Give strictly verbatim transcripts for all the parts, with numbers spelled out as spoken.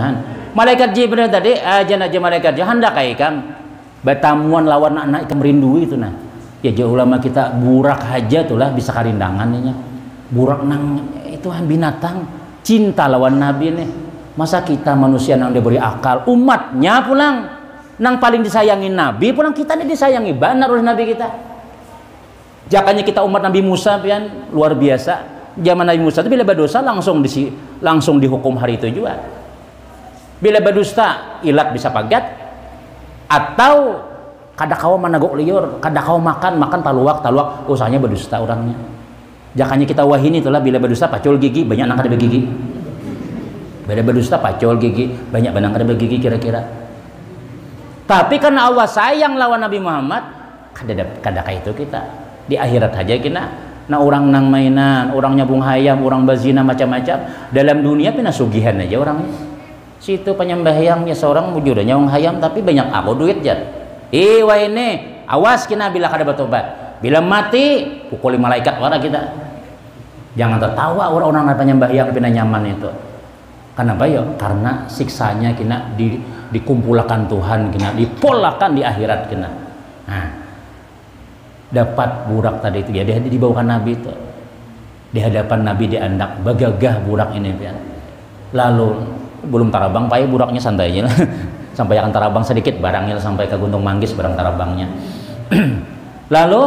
Malaikat Jibril tadi aja aja malaikat hendak kai Kang batamuan lawan anak kemerindu itu nah. Ya jauh ulama kita burak haja tuh lah bisa karindangan nya. Burak nang itu binatang cinta lawan nabi nih. Masa kita manusia yang diberi akal, umatnya pulang nang paling disayangi nabi, pulang kita nih disayangi benar oleh nabi kita. Jakanya kita umat Nabi Musa pian luar biasa. Zaman Nabi Musa itu bila berdosa langsung di langsung dihukum hari itu juga. Bila berdusta ilat bisa pagat atau kada kawa managok liur, kada kawa makan makan taluak taluak usahanya berdusta orangnya. Jakanya kita wahini itulah bila berdusta pacul gigi banyak nang kada bergigi. Bila berdusta pacul gigi banyak benang kada bergigi kira-kira. Tapi karena Allah sayang lawan Nabi Muhammad kada kada kayak itu kita. Di akhirat aja kita nah orang nang mainan, orang nyabung hayam, orang bazina macam-macam dalam dunia pina sugihan aja orangnya. Situ penyembahyangnya seorang mujur nyawang hayam tapi banyak aku duit jar. Eh wah ini awas kina bila kada bertobat. Bila mati pukuli malaikat wara kita. Jangan tertawa orang-orang penyembahyang pina nyaman itu. Kenapa ya? Karena siksanya kina di, dikumpulkan Tuhan kina dipolakan di akhirat kina. Nah, dapat burak tadi itu ya dia dibawakan Nabi itu di hadapan Nabi diandak bagagah burak ini ya. Lalu belum tarabang pai buraknya santai aja sampai akan tarabang sedikit barangnya sampai ke Gunung Manggis barang tarabangnya. Lalu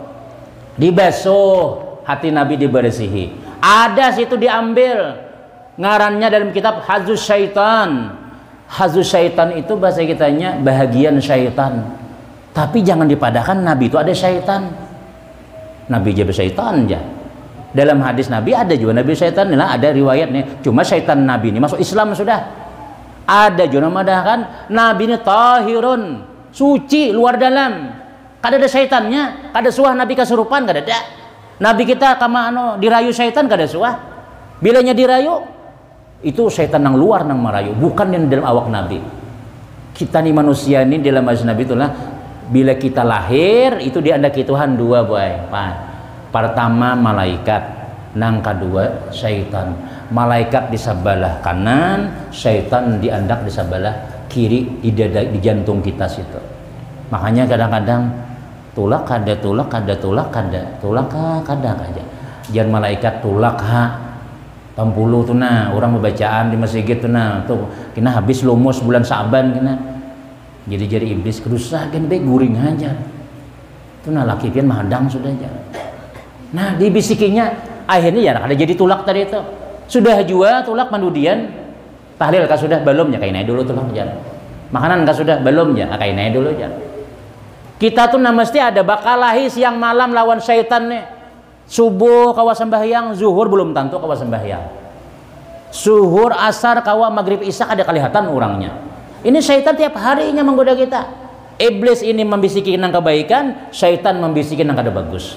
dibasuh hati Nabi dibersihi. Ada situ diambil ngarannya dalam kitab Hazus Syaitan. Hazus Syaitan itu bahasa kitanya bahagian syaitan. Tapi jangan dipadahkan Nabi itu ada syaitan. Nabi jadi syaitan aja. Dalam hadis Nabi ada juga Nabi syaitan. Nah, ada riwayatnya. Cuma syaitan Nabi ini masuk Islam sudah. Ada juga memadahkan Nabi ini tahirun, suci luar dalam. Kada ada syaitannya. Kada suah Nabi kesurupan kada ada. Nabi kita kama ano dirayu syaitan kada suah. Bilanya dirayu itu syaitan nang luar nang merayu, bukan yang dalam awak Nabi. Kita nih manusia ini dalam hadis Nabi itulah bila kita lahir itu diandaki Tuhan dua boy. Pertama malaikat, nang kedua syaitan. Malaikat di sebelah kanan, syaitan diandak di sebelah kiri di dada di jantung kita situ. Makanya kadang-kadang tulak kada tulak kada tulak kada tulak kada aja. Jangan malaikat tulak ha pampuluh tuh nah orang membacaan di masjid tuh nah tuh kena habis lumus bulan Sa'ban kena. Jadi jadi iblis kerusak kan be guring aja. Itu nah laki pian mahadang sudah aja. Nah dibisikinya akhirnya ya ada jadi tulak tadi itu. Sudah jua tulak mandudian tahlil kah sudah belum ya kayak naik dulu tulak aja. Makanan kah sudah belum ya kayak naik dulu aja. Kita tuh nah mesti ada bakalahi siang malam lawan syaitan nih. Subuh kawa sembahyang, zuhur belum tentu kawa sembahyang. Zuhur asar kawa maghrib isya ada kelihatan orangnya. Ini syaitan tiap harinya menggoda kita. Iblis ini membisikin yang kebaikan, syaitan membisikin yang kada bagus.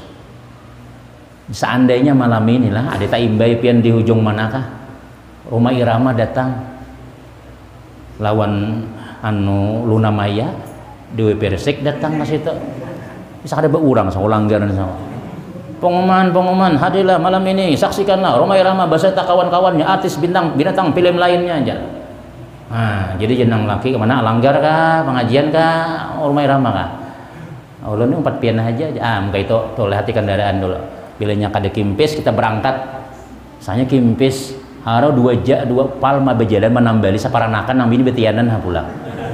Seandainya malam inilah ada tak imbai pian di ujung manakah Roma Irama datang lawan anu Luna Maya Dewi Persik datang ke situ. Bisa ada beurang sama langgaran sama. Pengumuman pengumuman hadirlah malam ini saksikanlah Roma Irama beserta kawan-kawannya artis bintang binatang film lainnya aja. Nah, jadi jenang laki kemana? Langgar kah? Pengajian kah? Roma Irama kah? Allah ini empat pian aja. Ah, muka itu tuh hati kendaraan dulu. Bilanya kada kimpis kita berangkat. Misalnya kimpis harau dua ja dua palma berjalan menambali saparanakan nang bini betianan ha pulang.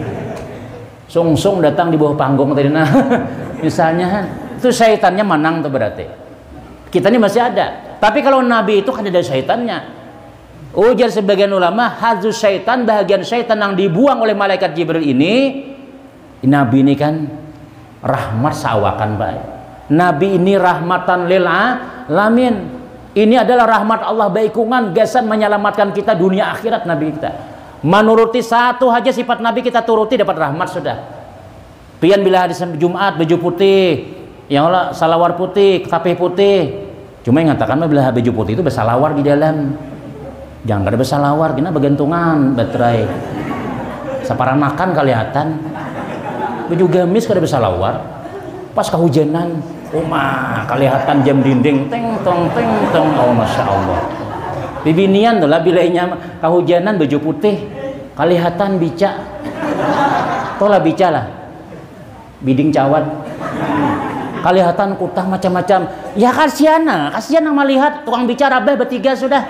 Sung-sung datang di bawah panggung tadi nah. Misalnya itu syaitannya menang tuh berarti. Kita ini masih ada. Tapi kalau Nabi itu kan ada syaitannya. Ujar sebagian ulama, hazus syaitan bahagian syaitan yang dibuang oleh malaikat Jibril ini. Nabi ini kan rahmat sawakan Pak. Nabi ini rahmatan lil alamin. Ini adalah rahmat Allah baikungan gasan menyelamatkan kita dunia akhirat Nabi kita. Menuruti satu aja sifat Nabi kita turuti dapat rahmat sudah. Pian bila hari Jumat baju putih, yang Allah salawar putih, kapeh putih. Cuma yang mengatakan bila baju putih itu bersalawar di dalam. Jangan ada bersalawar, kena bergantungan baterai. Saparan makan kelihatan. Baju gamis kada bersalawar. Pas kehujanan, umah kelihatan jam dinding, teng tong teng tong. Oh masya Allah. Bibinian tuh lah bilainya kehujanan baju putih. kalihatan bica tola bica lah biding cawat kalihatan kutah macam-macam ya kasihan nah kasihan yang melihat tukang bicara beh bertiga sudah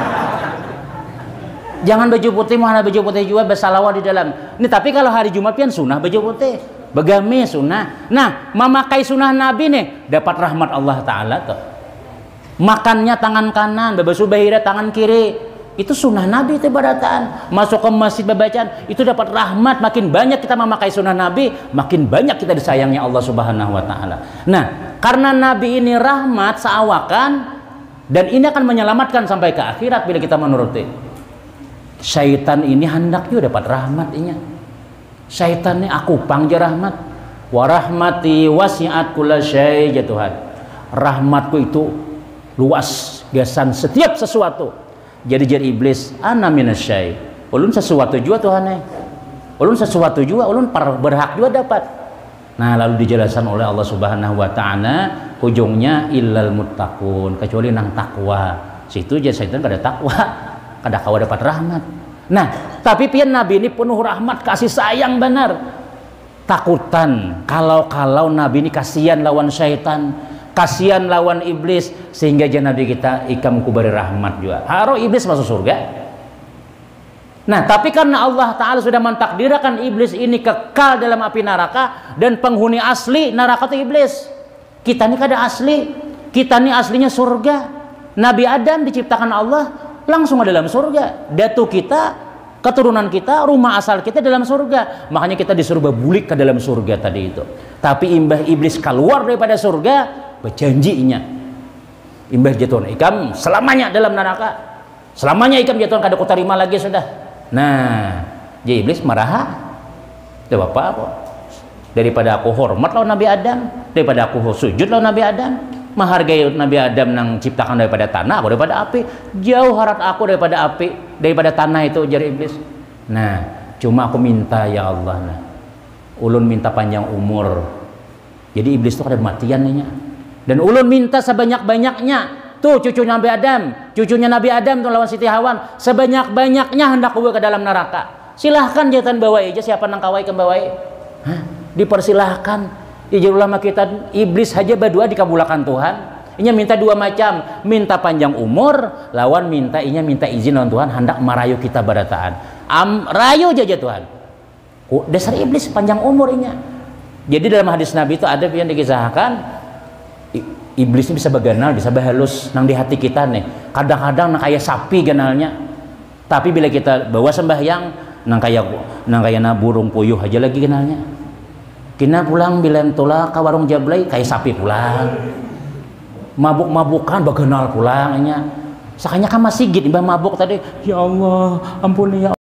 jangan baju putih mana baju putih juga bersalawat di dalam ini tapi kalau hari Jumat pian sunnah baju putih begami sunnah nah memakai sunnah Nabi nih dapat rahmat Allah Ta'ala tuh makannya tangan kanan bebasu bahira tangan kiri itu sunnah Nabi itu ibadatan masuk ke masjid bacaan itu dapat rahmat makin banyak kita memakai sunnah Nabi makin banyak kita disayangnya Allah Subhanahu Wa Ta'ala nah karena Nabi ini rahmat seawakan dan ini akan menyelamatkan sampai ke akhirat bila kita menuruti syaitan ini hendak juga dapat rahmat inya syaitan ini aku pangja rahmat warahmati wasi'at kulla syai ya Tuhan rahmatku itu luas gasan setiap sesuatu jadi jadi iblis ana minasyai ulun sesuatu juga Tuhan eh ulun sesuatu juga ulun berhak juga dapat nah lalu dijelaskan oleh Allah Subhanahu Wa Ta'ala ujungnya illal muttaqun kecuali nang takwa situ aja syaitan kada takwa kada kawa dapat rahmat nah tapi pian Nabi ini penuh rahmat kasih sayang benar takutan kalau-kalau Nabi ini kasihan lawan syaitan kasihan lawan iblis sehingga jangan Nabi kita ikam kubari rahmat juga haro iblis masuk surga nah tapi karena Allah Ta'ala sudah mentakdirkan iblis ini kekal dalam api neraka dan penghuni asli neraka itu iblis kita ini kada asli kita ini aslinya surga Nabi Adam diciptakan Allah langsung ke dalam surga datu kita keturunan kita rumah asal kita dalam surga makanya kita disuruh berbulik ke dalam surga tadi itu tapi imbah iblis keluar daripada surga berjanjinya imbah jatuh ikam selamanya dalam neraka selamanya ikam jatuh kada ku terima lagi sudah nah jadi iblis marah itu bapak apa daripada aku hormat lawan Nabi Adam daripada aku sujud lawan Nabi Adam menghargai Nabi Adam nang ciptakan daripada tanah aku daripada api jauh harat aku daripada api daripada tanah itu jadi iblis nah cuma aku minta ya Allah nah ulun minta panjang umur jadi iblis itu kada matian nih dan ulun minta sebanyak-banyaknya tuh cucunya Nabi Adam cucunya Nabi Adam tuh lawan Siti Hawan sebanyak-banyaknya hendak gue ke dalam neraka silahkan jangan bawa aja siapa nang kawai kan bawa dipersilahkan ijin ulama kita iblis saja berdua dikabulkan Tuhan inya minta dua macam minta panjang umur lawan minta inya minta izin lawan Tuhan hendak merayu kita barataan am rayu aja Tuhan oh, dasar iblis panjang umur inya jadi dalam hadis Nabi itu ada yang dikisahkan iblis ini bisa berganal, bisa berhalus nang di hati kita nih. Kadang-kadang nang kayak sapi ganalnya. Tapi bila kita bawa sembahyang nang kayak nang kayak na burung puyuh aja lagi ganalnya. Kina pulang bila entula ke warung jablay kayak sapi pulang. Mabuk-mabukan berganal pulangnya. Sakanya kan masih git imbah mabuk tadi. Ya Allah, ampuni ya